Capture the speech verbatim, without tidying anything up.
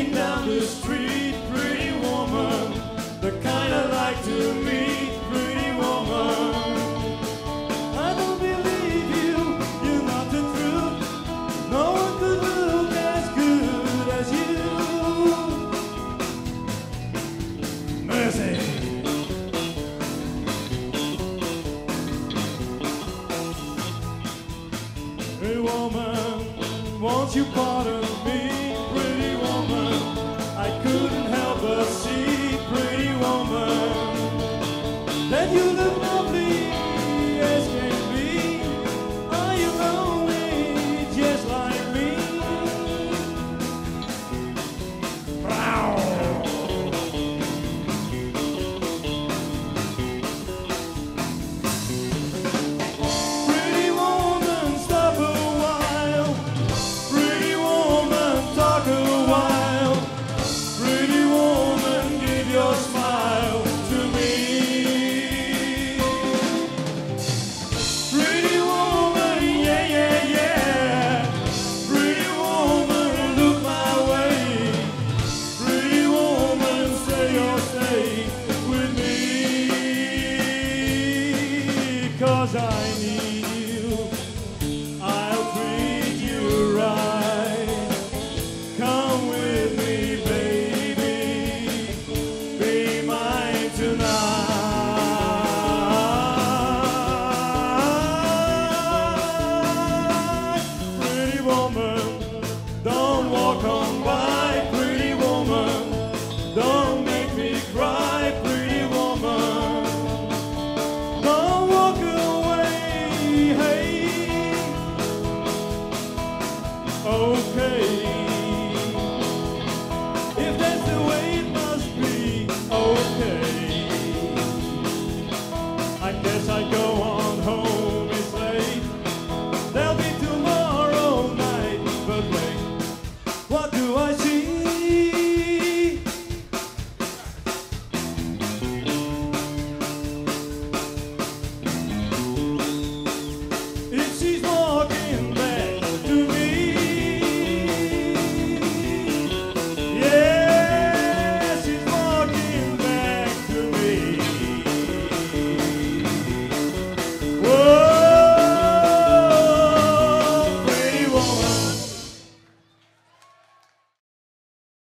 walking down the street, pretty woman, the kind I like to meet, pretty woman. I don't believe you, you're not the truth. No one could look as good as you. Mercy. Pretty woman, won't you pardon me, pretty woman? I couldn't help but see, pretty woman, that you look lovely as can be. Are you lonely just like me? Wow. Pretty woman, stop a while. Pretty woman, talk a while. Pretty woman, give your smile to me. Pretty woman, yeah, yeah, yeah. Pretty woman, look my way. Pretty woman, say you'll stay with me. 'Cause I need